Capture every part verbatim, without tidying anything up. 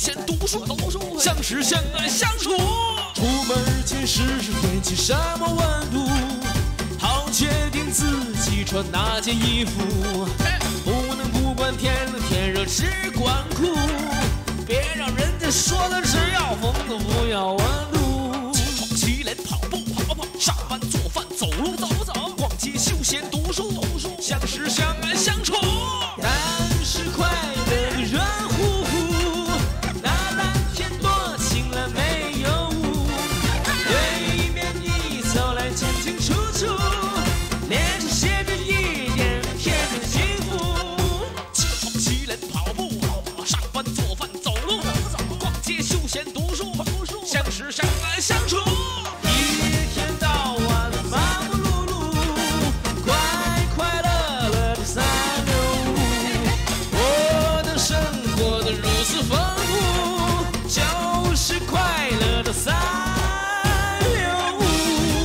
闲读书，相识相爱相处。出门前试试天气什么温度，好决定自己穿哪件衣服。不能不管天冷天热只管酷，别让人家说的只要风度不要温度。起床洗脸跑步跑跑，上班做饭走路走走，逛街休闲读书读书，相识相爱相处。但是快乐的热乎乎，那蓝天多晴朗没有雾，对面你走来清清楚楚，脸上写着一点甜甜幸福。起床洗脸跑步跑跑，上班做饭走路走走，逛街休闲读书读书，相识相爱相处。一天到晚忙忙碌碌，快快乐乐的三六五，我的生活的如此丰富，就是快乐的三六五。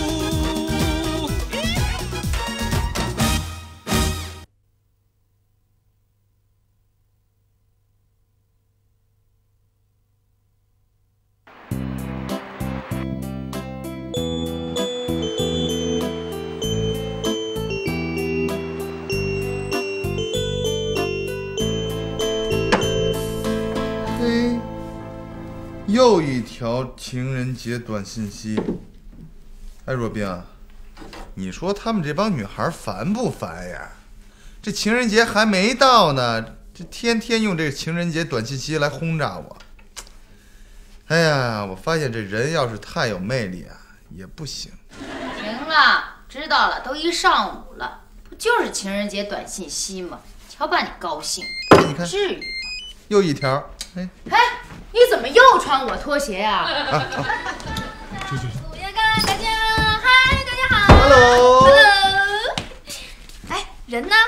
嘿，又一条情人节短信息。哎，若冰，你说他们这帮女孩烦不烦呀？这情人节还没到呢，这天天用这个情人节短信息来轰炸我。哎呀，我发现这人要是太有魅力啊，也不行。 行了，知道了，都一上午了，不就是情人节短信息吗？瞧把你高兴， 你看， 至于吗？ 又一条。哎， 哎，你怎么又穿我拖鞋呀？ 啊啊！ 大家，大家，嗨，大家好 ，Hello， Hello。哎，人呢？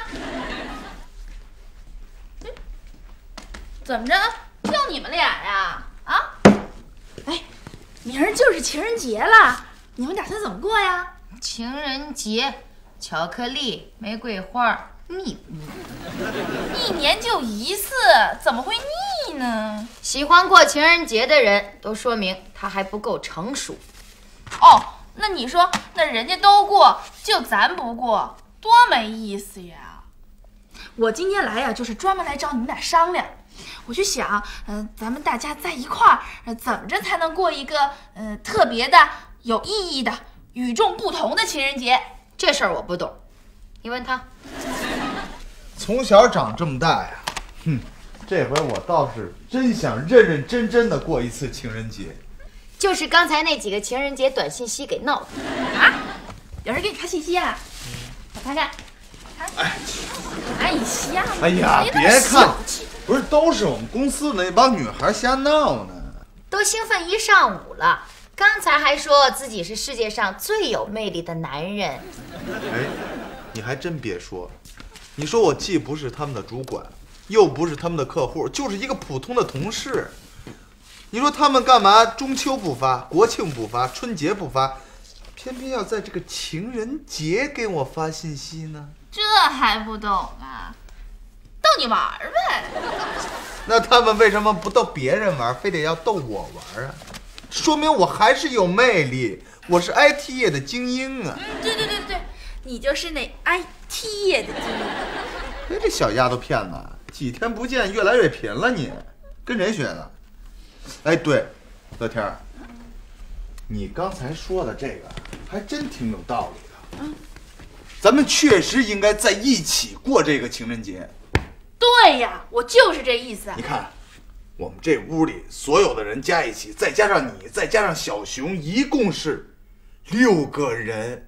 嗯，怎么着？就你们俩呀？啊？ 哎，明儿就是情人节了，你们打算怎么过呀？ 情人节，巧克力、玫瑰花，蜜不蜜？ 一年就一次，怎么会腻呢？ 喜欢过情人节的人，都说明他还不够成熟。 哦，那你说，那人家都过，就咱不过，多没意思呀！我今天来呀，就是专门来找你们俩商量。我就想，嗯、呃，咱们大家在一块儿、呃，怎么着才能过一个，嗯、呃，特别的、有意义的、与众不同的情人节？ 这事儿我不懂，你问他。 从小长这么大呀，哼，这回我倒是真想认认真真的过一次情人节。 就是刚才那几个情人节短信息给闹的啊！有人给你发信息啊？我看看，看，哎，看一下。 哎呀，别看，不是都是我们公司的那帮女孩瞎闹呢。 都兴奋一上午了，刚才还说自己是世界上最有魅力的男人。 哎，你还真别说，你说我既不是他们的主管，又不是他们的客户，就是一个普通的同事。你说他们干嘛中秋不发，国庆不发，春节不发，偏偏要在这个情人节给我发信息呢？ 这还不懂啊？逗你玩呗。 那他们为什么不逗别人玩，非得要逗我玩啊？说明我还是有魅力，我是 I T 业的精英啊！ 嗯，对对对对，你就是那 I T 业的精英。 哎，这小丫头片子，几天不见越来越贫了你，跟谁学的？哎，对，乐天儿，你刚才说的这个还真挺有道理的。嗯，咱们确实应该在一起过这个情人节。 对呀，我就是这意思。 你看，我们这屋里所有的人加一起，再加上你，再加上小熊，一共是六个人。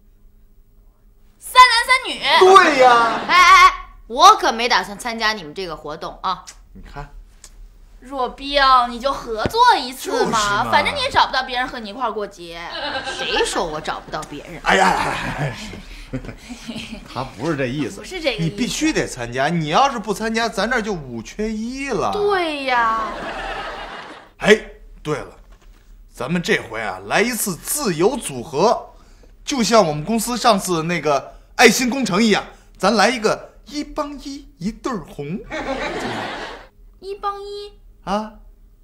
三男三女。 对呀。 哎哎哎，我可没打算参加你们这个活动啊！ 你看。 若冰，你就合作一次嘛，嘛反正你也找不到别人和你一块过节。 谁说我找不到别人？ 哎呀，哎呀，他不是这意思， 不是这个意思， 你必须得参加。你要是不参加，咱这就五缺一了。 对呀。 哎，对了，咱们这回啊，来一次自由组合，就像我们公司上次那个爱心工程一样，咱来一个一帮一，一对红。 一帮一。 啊，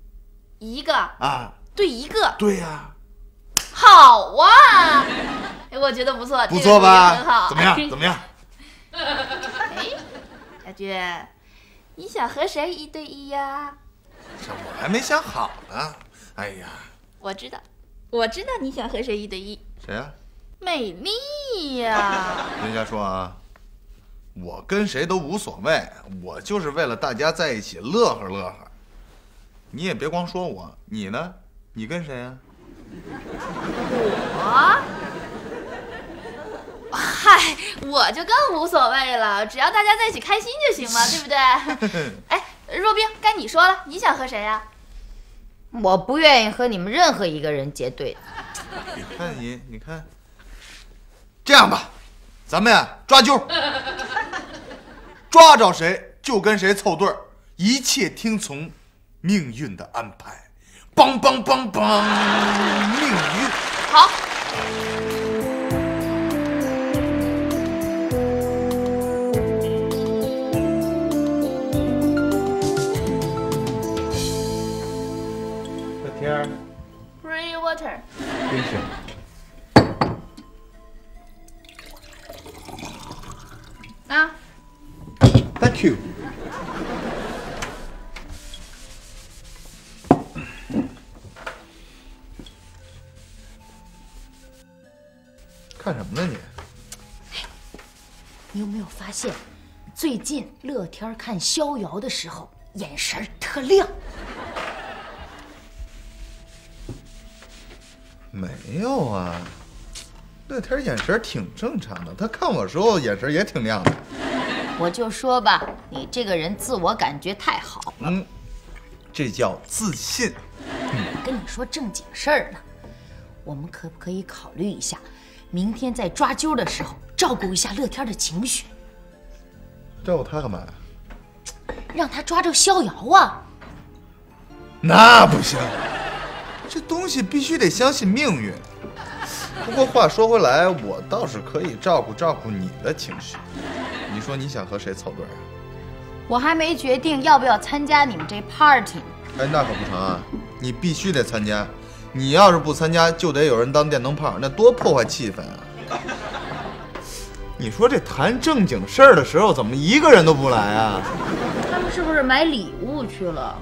一个啊， 对一个， 对呀、啊， 好啊！哎，我觉得不错， 不错吧？ 这个主意很好。 怎么样？怎么样？ 哎，小娟，你想和谁一对一呀？ 这我还没想好呢。哎呀， 我知道，我知道你想和谁一对一。 谁呀、啊？ 美丽呀！ 人家说啊，我跟谁都无所谓，我就是为了大家在一起乐呵乐呵。你也别光说我，你呢？你跟谁啊？ 我？嗨，我就更无所谓了，只要大家在一起开心就行了，对不对？哎，若冰，该你说了，你想和谁呀？ 我不愿意和你们任何一个人结对。 你看你，你看，这样吧，咱们呀抓阄，抓着谁就跟谁凑对儿，一切听从命运的安排。梆梆梆梆，命运。 好。 天儿 ，Free water。 冰雪。 啊 Thank you。看什么呢你？ 你有没有发现，最近乐天看逍遥的时候眼神特亮？ 没有啊，乐天眼神挺正常的，他看我时候眼神也挺亮的。 我就说吧，你这个人自我感觉太好了。 嗯，这叫自信。 我跟你说正经事儿呢，我们可不可以考虑一下，明天在抓阄的时候照顾一下乐天的情绪？ 照顾他干嘛呀？ 让他抓着逍遥啊！ 那不行，这东西必须得相信命运。不过话说回来，我倒是可以照顾照顾你的情绪。你说你想和谁凑对啊？ 我还没决定要不要参加你们这 party 呢。 哎，那可不成啊！你必须得参加。你要是不参加，就得有人当电灯泡，那多破坏气氛啊！你说这谈正经事儿的时候，怎么一个人都不来啊？ 他们是不是买礼物去了？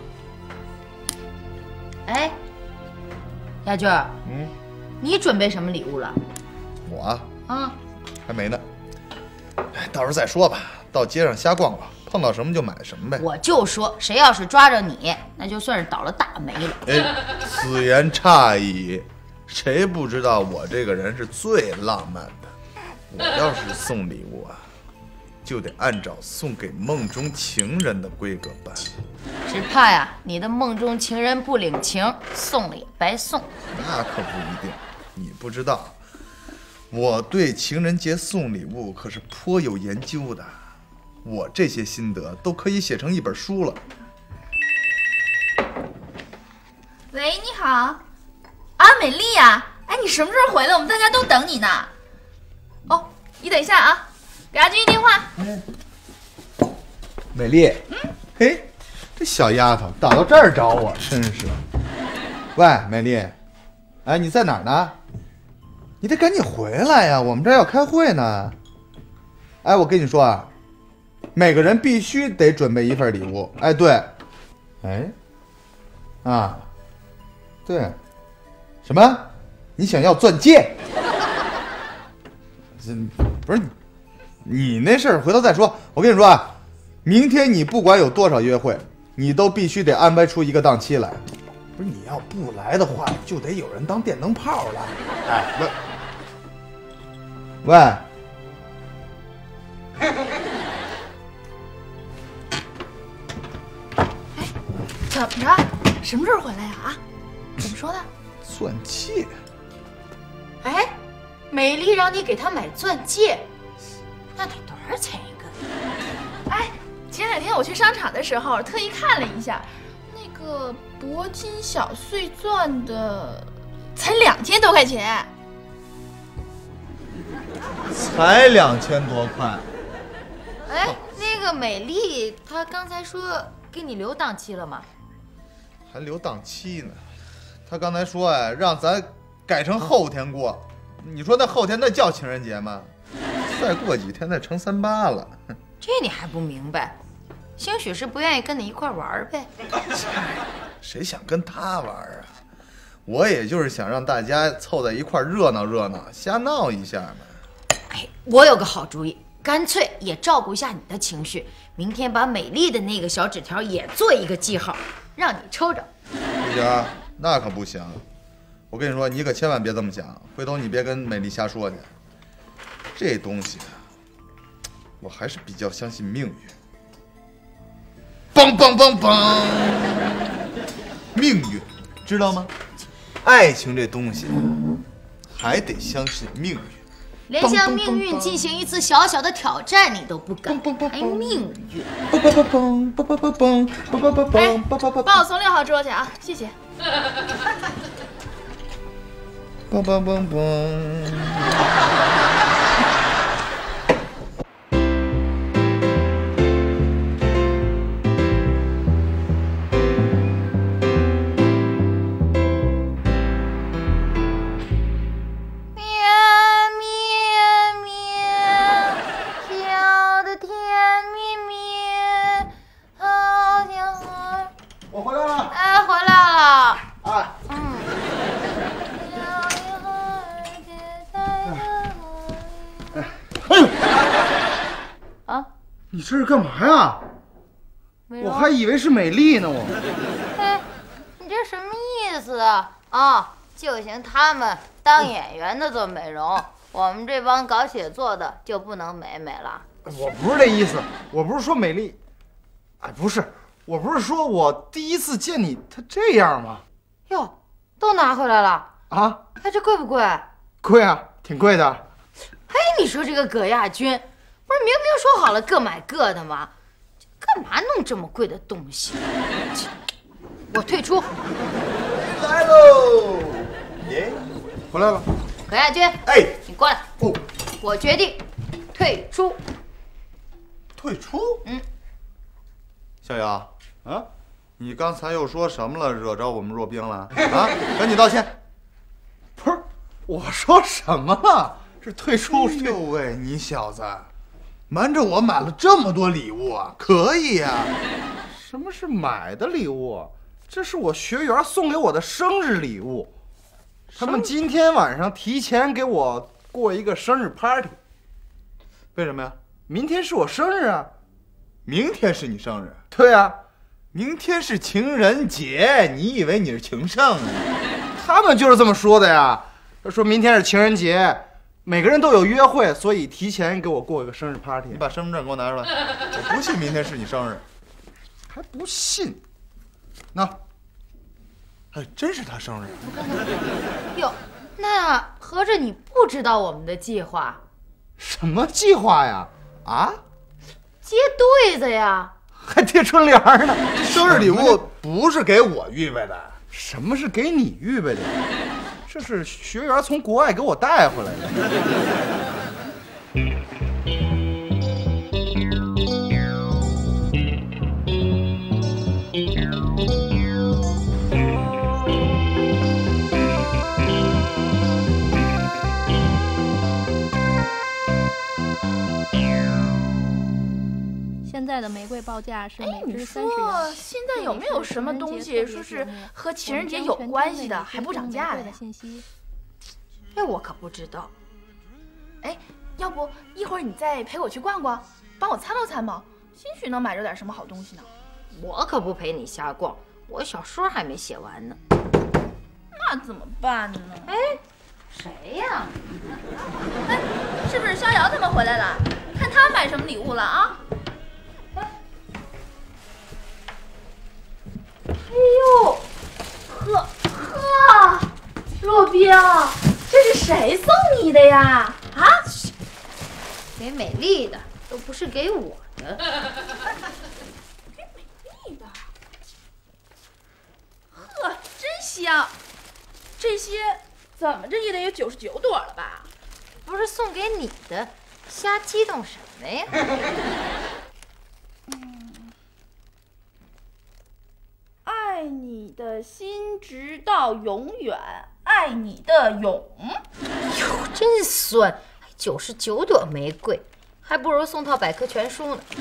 哎，亚军儿， 嗯， 你准备什么礼物了？ 我啊， 啊， 还没呢。哎，到时候再说吧。到街上瞎逛逛，碰到什么就买什么呗。 我就说，谁要是抓着你，那就算是倒了大霉了。 哎，此言差矣。谁不知道我这个人是最浪漫的？我要是送礼物啊，就得按照送给梦中情人的规格办。 只怕呀，你的梦中情人不领情，送了也白送。 那可不一定，你不知道，我对情人节送礼物可是颇有研究的。我这些心得都可以写成一本书了。 喂，你好，啊，美丽呀，哎，你什么时候回来？我们大家都等你呢。哦，你等一下啊，给阿军一电话。 嗯，美丽，嗯，嘿，这小丫头打到这儿找我，真是。喂，美丽，哎，你在哪儿呢？你得赶紧回来呀，我们这儿要开会呢。哎，我跟你说啊，每个人必须得准备一份礼物。哎，对，哎，啊，对，什么？你想要钻戒？这不是你，你那事儿回头再说。我跟你说啊，明天你不管有多少约会，你都必须得安排出一个档期来。不是你要不来的话，就得有人当电灯泡了。哎，喂，喂。 怎么着？什么时候回来呀？啊？怎么说的？ 钻戒？ 哎，美丽让你给她买钻戒，那得多少钱一个？ 哎，前两天我去商场的时候，特意看了一下，那个铂金小碎钻的，才两千多块钱。 才两千多块。 哎，那个美丽，她刚才说给你留档期了吗？ 还留档期呢。他刚才说哎，让咱改成后天过。你说那后天那叫情人节吗？再过几天再成三八了。 这你还不明白？兴许是不愿意跟你一块玩呗。 谁想跟他玩啊？我也就是想让大家凑在一块热闹热闹，瞎闹一下嘛。 哎，我有个好主意，干脆也照顾一下你的情绪。明天把美丽的那个小纸条也做一个记号，让你抽着。 不行，那可不行。我跟你说，你可千万别这么想，回头你别跟美丽瞎说去。这东西，我还是比较相信命运。梆梆梆梆，命运，知道吗？爱情这东西还得相信命运。 连向命运进行一次小小的挑战你都不敢，还命运。 哎，帮我从六号桌去啊，谢谢。 梆梆梆梆。 你这是干嘛呀？我还以为是美丽呢，我。 哎，你这什么意思啊？啊，就行他们当演员的做美容，我们这帮搞写作的就不能美美了。 我不是这意思，我不是说美丽，哎，不是，我不是说我第一次见你，他这样吗？ 哟，都拿回来了啊？ 哎，这贵不贵？ 贵啊，挺贵的。 哎，你说这个葛亚军。不是明明说好了各买各的吗？干嘛弄这么贵的东西？我退出。 来喽！耶， 回来了。 葛亚军， 哎， 你过来。 哦， 我决定退出。 退出？ 嗯。 小姚啊， 你刚才又说什么了？惹着我们若冰了啊？赶紧道歉。 不是，我说什么了？是退出。 哎呦喂，你小子！瞒着我买了这么多礼物啊，可以呀、啊！ 什么是买的礼物？这是我学员送给我的生日礼物。他们今天晚上提前给我过一个生日 party。 为什么呀？ 明天是我生日啊！ 明天是你生日？ 对啊， 明天是情人节，你以为你是情圣啊？ 他们就是这么说的呀。他说明天是情人节。每个人都有约会，所以提前给我过一个生日 party。 你把身份证给我拿出来，我不信明天是你生日， 还不信？那， 还真是他生日。 哟，那合着你不知道我们的计划？ 什么计划呀？啊？ 接对子呀？ 还贴春联呢？ 这生日礼物不是给我预备的。 什么是给你预备的？这是学员从国外给我带回来的。 现在的玫瑰报价是哎， 每你支三十元。 说现在有没有什么东西说是和情人节有关系的还不涨价的呀？ 这我可不知道。 哎，要不一会儿你再陪我去逛逛，帮我参谋参谋，兴许能买着点什么好东西呢。 我可不陪你瞎逛，我小说还没写完呢。 那怎么办呢？ 哎，谁呀？ 哎，是不是逍遥他们回来了？看他们买什么礼物了啊？哎呦，呵呵，若冰，这是谁送你的呀？啊？ 给美丽的，都不是给我的。 给美丽的。呵，真香。这些怎么着也得有九十九朵了吧？ 不是送给你的，瞎激动什么呀？ 爱爱你的心直到永远，爱你的永。 哟，真酸！九十九朵玫瑰，还不如送套百科全书呢。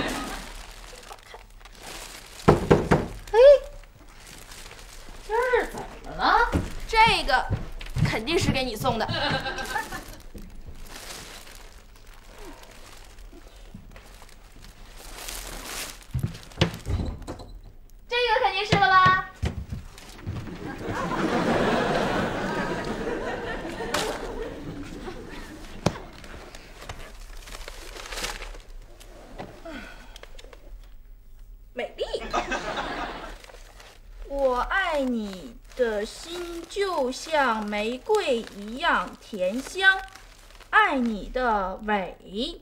哎，这是怎么了？ 这个肯定是给你送的。这个肯定是了吧？美丽，我爱你的心就像玫瑰一样甜香，爱你的伟。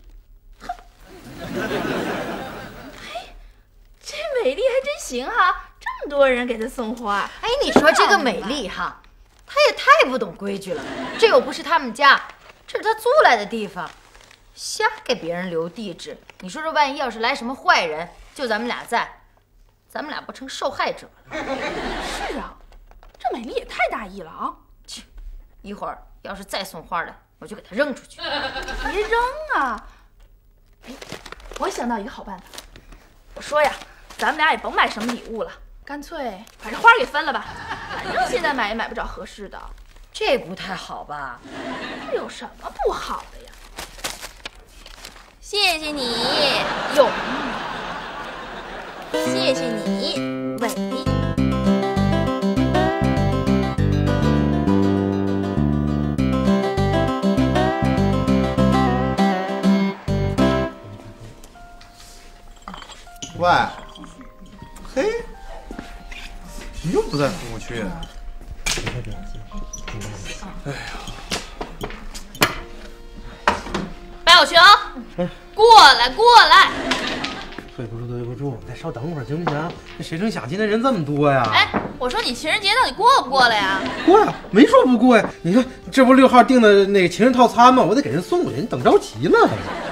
哎，这美丽还真行哈，这么多人给她送花。 哎，你说这个美丽哈，她也太不懂规矩了。这又不是他们家，这是她租来的地方，瞎给别人留地址。你说这万一要是来什么坏人，就咱们俩在，咱们俩不成受害者了？ 是啊，这美丽也太大意了啊！ 去，一会儿要是再送花来，我就给她扔出去。 别扔啊！哎，我想到一个好办法。我说呀，咱们俩也甭买什么礼物了，干脆把这花给分了吧。反正现在买也买不着合适的。 这不太好吧？ 这有什么不好的呀？谢谢你，永。谢谢你，伟。 喂，嘿，你又不在服务区。哎呀， 白小熊，过来过来。 对不住对不住，再稍等会儿行不行？这谁成想今天人这么多呀？ 哎，我说你情人节到底过不过了呀？ 过呀，没说不过呀。你看这不六号订的那个情人套餐吗？我得给人送过去，你等着急呢。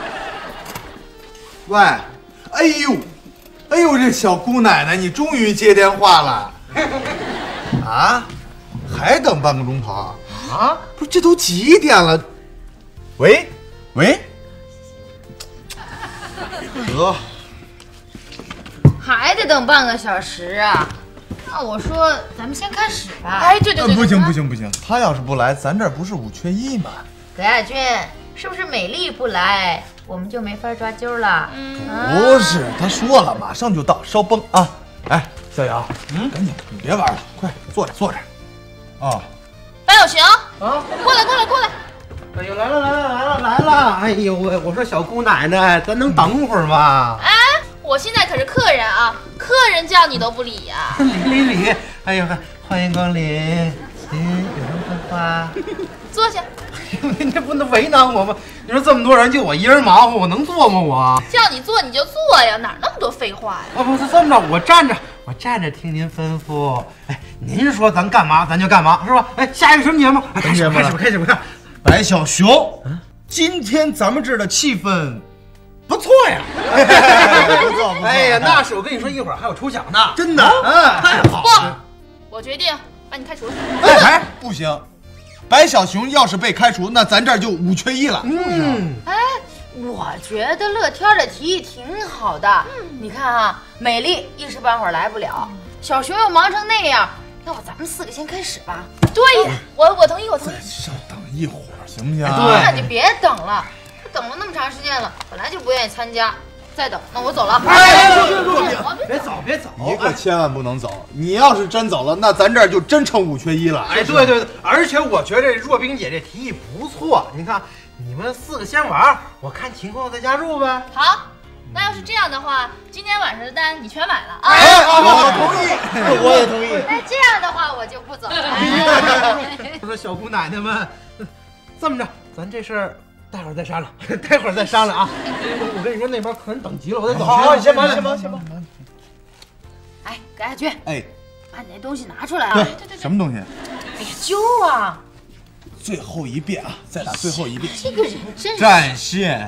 喂，哎呦，哎呦，这小姑奶奶，你终于接电话了啊？还等半个钟头啊？不是，这都几点了？喂，喂，得。 还得等半个小时啊？那我说咱们先开始吧。 哎，对对对， 不行不行不行，他要是不来，咱这儿不是五缺一吗？ 葛亚军，是不是美丽不来，我们就没法抓阄了？ 嗯， 不是，他说了，马上就到，稍绷啊！哎，小杨，嗯，赶紧，你别玩了，快坐着坐着。啊， 白小熊啊， 过来过来过来！ 哎呦，来了来了来了来了！哎呦喂，我说小姑奶奶，咱能等会儿吗？ 哎，我现在可是客人啊，客人叫你都不理呀、啊！ 理理理！哎呦，欢迎光临，嗯，有什么分花？ 坐下。 你这不能为难我吗？你说这么多人，就我一人忙活，我能做吗？我叫你坐你就坐呀，哪那么多废话呀？ 啊，不是这么着，我站着，我站着听您吩咐。哎，您说咱干嘛，咱就干嘛，是吧？哎，下一个什么节目？哎、开始吧，开始吧，开始吧！ 白小熊，嗯、今天咱们这儿的气氛不错呀， 不错不错。 哎呀，那是我跟你说，一会儿还有抽奖呢， 真的， 嗯，太好了。 不，我决定把你开除了。 哎，不行。白小熊要是被开除，那咱这儿就五缺一了。 嗯， 哎，我觉得乐天的提议挺好的。嗯，你看啊，美丽一时半会儿来不了，小熊又忙成那样，要不咱们四个先开始吧？ 对呀，我我同意，我同意。 稍等一会儿行不行？ 对，那就别等了，他等了那么长时间了，本来就不愿意参加，再等，那我走了。 哎，别走别走， 你可千万不能走！你要是真走了，那咱这儿就真成五缺一了。 哎，对对对，而且我觉得若冰姐这提议不错。你看，你们四个先玩，我看情况再加入呗。 好，那要是这样的话，今天晚上的单你全买了啊！ 哎，我同意，我也同意。 那这样的话，我就不走了。 我说小姑奶奶们，这么着，咱这事儿待会儿再商量，待会儿再商量啊！我跟你说，那边客人等急了，我得走。 好，你先忙，先忙，先忙。 哎，葛亚军， 哎， 把你那东西拿出来啊！ 对对对，什么东西？ 哎呀，揪啊！ 最后一遍啊，再打最后一遍。 这个人真是战线。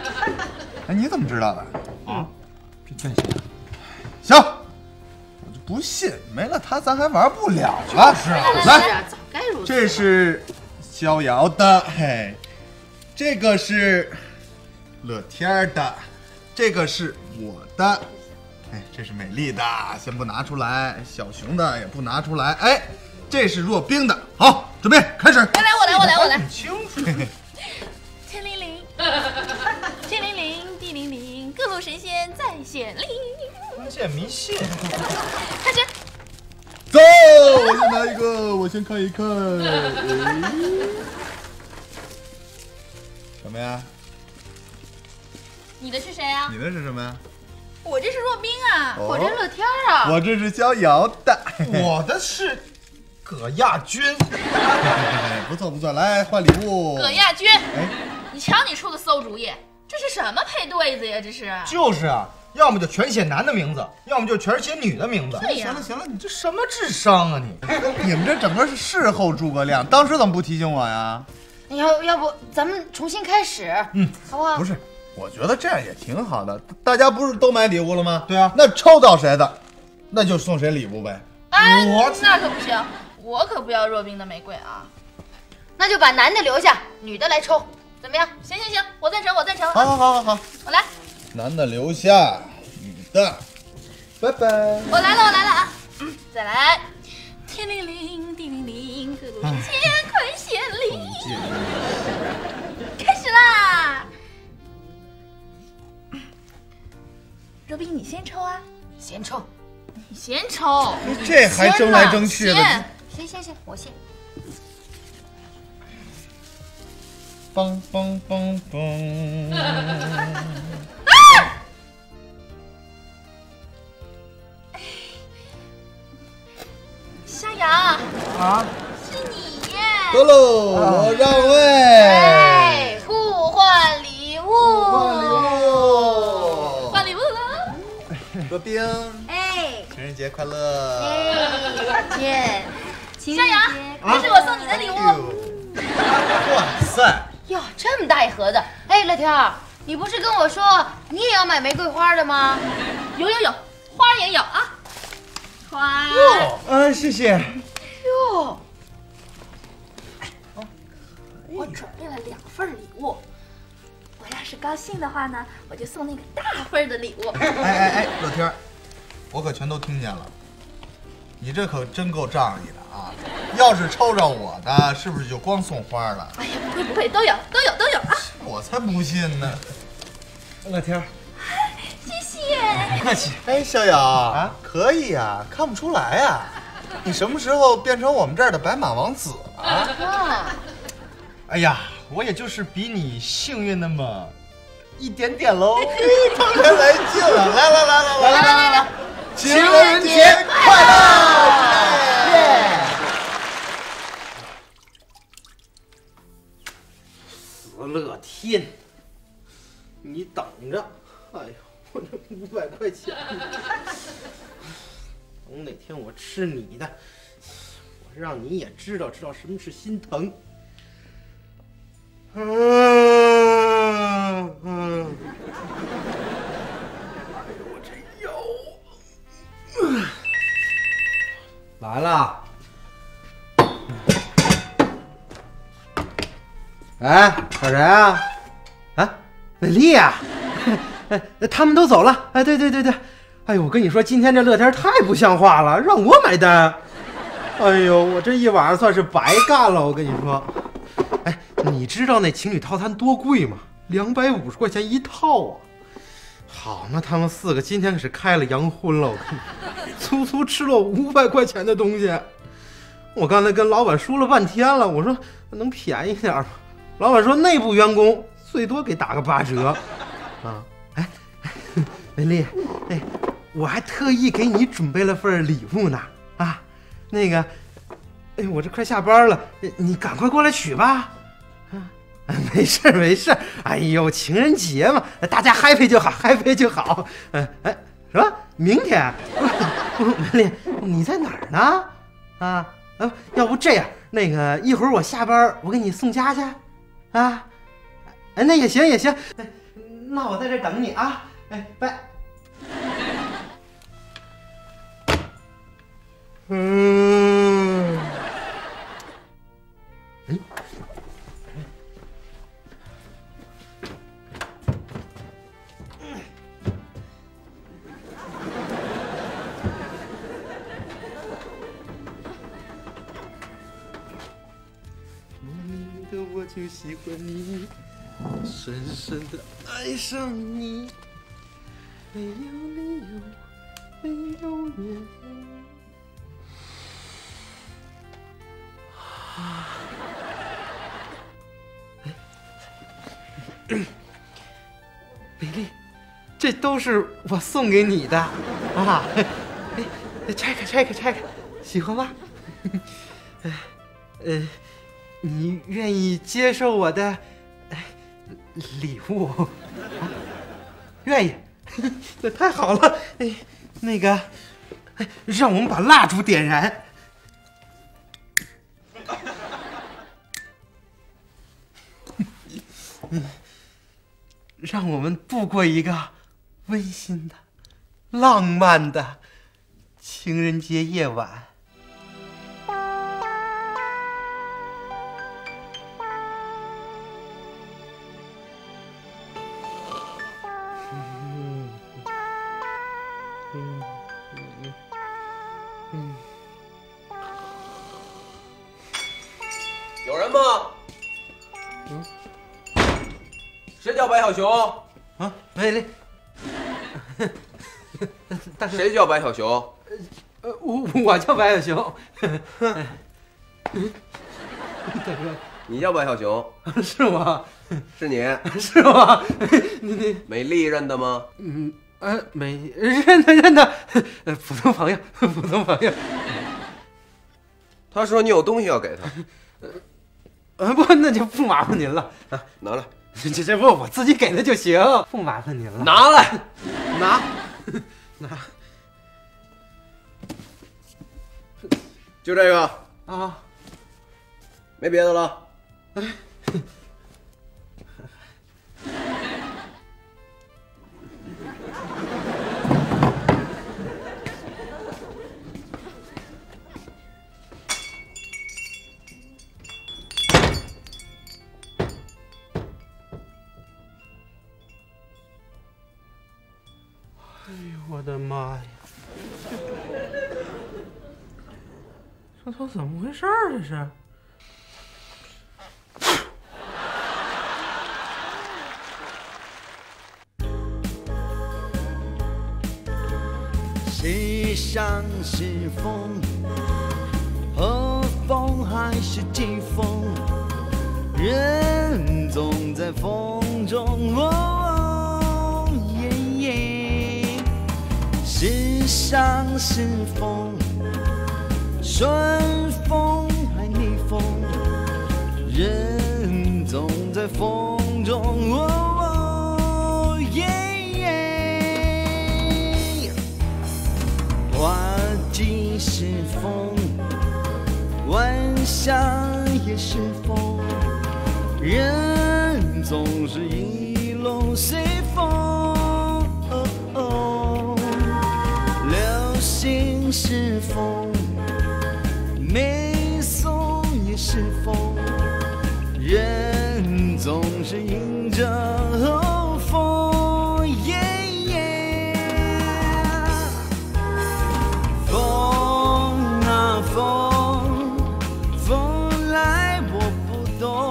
哎，你怎么知道的？啊，这战线。行，我就不信，没了他咱还玩不了了。 是来， 早该如此。 这是逍遥的，嘿，这个是乐天的，这个是我的，哎，这是美丽的，先不拿出来，小熊的也不拿出来，哎，这是若冰的，好，准备开始。 来来，我来，我来，我来。 很清楚。 天灵灵，天灵灵，地灵灵，各路神仙在显灵。 封建迷信。 开始。 走，我先拿一个，我先看一看。哎、什么呀？ 你的是谁啊？ 你的是什么呀？ 我这是若冰啊， 哦我这乐天啊， 我这是逍遥的， 我的是葛亚军。 不错不错，来换礼物。 葛亚军， 哎， 你瞧你出的馊主意，这是什么配对子呀？这是。 就是啊，要么就全写男的名字，要么就全写女的名字。 对呀行了行了，你这这什么智商啊你？ 你们这整个是事后诸葛亮，当时怎么不提醒我呀？ 要要不咱们重新开始， 嗯， 好不好？ 不是，我觉得这样也挺好的。大家不是都买礼物了吗？ 对啊， 那抽到谁的，那就送谁礼物呗。 哎， 我那可不行，我可不要若冰的玫瑰啊！ 那就把男的留下，女的来抽，怎么样？ 行行行，我赞成，我赞成。 好好好好好， 我来， 男的留下，女的，拜拜。 我来了，我来了啊！嗯，再来，天灵灵，地灵灵，各路神仙快显灵！开始啦！若冰，你先抽啊！ 先抽， 你先抽， 这还争来争去的。 先行行行，我先。 梆梆梆梆。 逍遥啊， 是你耶！ 得喽，我让位。 哎，互换礼物， 换礼物。 换礼物了。 若冰， 哎情人节快乐。 哎，见，情逍遥，这是我送你的礼物。 哇塞！ 哟，这么大一盒子！哎，乐天儿，你不是跟我说你也要买玫瑰花的吗？ 有有有，花也有啊。花。 嗯，谢谢。 哟， 我准备了两份礼物。我要是高兴的话呢，我就送那个大份的礼物。 哎哎哎，乐天儿，我可全都听见了。你这可真够仗义的啊！要是抽着我的，是不是就光送花了？ 哎呀，不会不会，都有都有都有啊！ 我才不信呢！ 乐天， 谢谢。 客气。 哎，逍遥啊， 可以啊，看不出来啊，你什么时候变成我们这儿的白马王子了？ 啊， 哎呀，我也就是比你幸运那么一点点喽。 当然来劲了！来来来来来来来来，情人节快乐！耶！ 死乐天，你等着！哎呦，我这五百块钱，等哪天我吃你的，我让你也知道知道什么是心疼。嗯嗯。哎呦，我这腰。来了。哎，找谁啊？啊，美丽呀！他们都走了。哎，对对对对。哎呦，我跟你说，今天这乐天太不像话了，让我买单。哎呦，我这一晚上算是白干了。我跟你说，哎，你知道那情侣套餐多贵吗？两百五十块钱一套啊！好嘛，他们四个今天可是开了洋荤了，我跟你，足足吃了五百块钱的东西。我刚才跟老板说了半天了，我说能便宜点吗？老板说内部员工最多给打个八折。啊，哎，美丽，哎，我还特意给你准备了份礼物呢。啊，那个，哎，我这快下班了，你赶快过来取吧。啊，没事没事，哎呦，情人节嘛，大家 happy 就好 ，happy 就好。嗯，哎，什么？明天？美丽，你在哪儿呢？啊，啊，要不这样，那个一会儿我下班，我给你送家去。啊，哎，那也行也行，那我在这等你啊，哎，拜。 嗯。嗯。莫名的我就喜欢你，深深的爱上你，没有理由，没有原因。啊！美丽，这都是我送给你的啊！哎，拆开，拆开，拆开，喜欢吗？呃，你愿意接受我的礼物啊？愿意，那太好了。哎，那个，哎，让我们把蜡烛点燃。嗯，让我们度过一个温馨的、浪漫的情人节夜晚。嗯嗯嗯嗯， 有人吗？ 嗯。 谁叫白小熊？ 啊，美丽。大哥， 谁叫白小熊？ 呃，我我叫白小熊。大哥， 你叫白小熊？ 是我。 是你？ 是我。你你美丽认得吗？ 嗯，呃，美认得认得，呃，普通朋友，普通朋友。 他说你有东西要给他。 呃，不，那就不麻烦您了。啊， 拿来。 这这这不我自己给的就行，不麻烦您了。 拿来， 拿，拿， 就这个啊， 没别的了。 哎，哎呦我的妈呀！这都怎么回事儿？这是？ 世上是风，和风还是季风？人总在风中。哦耶耶，世上是风，顺风还逆风？人总在风中。哦耶耶，花季是风，晚上也是风。人总是一路随风。哦哦，流星是风，美颂也是风。人总是迎着风。耶耶，风啊风，风来我不懂。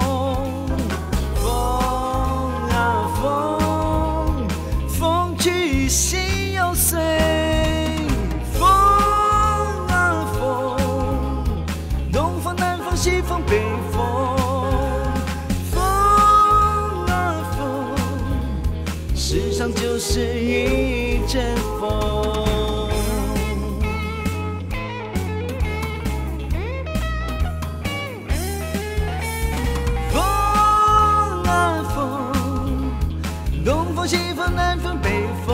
心又碎，风啊风，东风南风西风北风，风啊风，世上就是一阵风。风啊风，东风西风南风北风。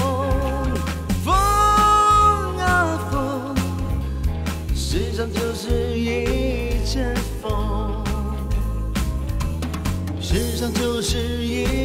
世上就是一阵风，世上就是一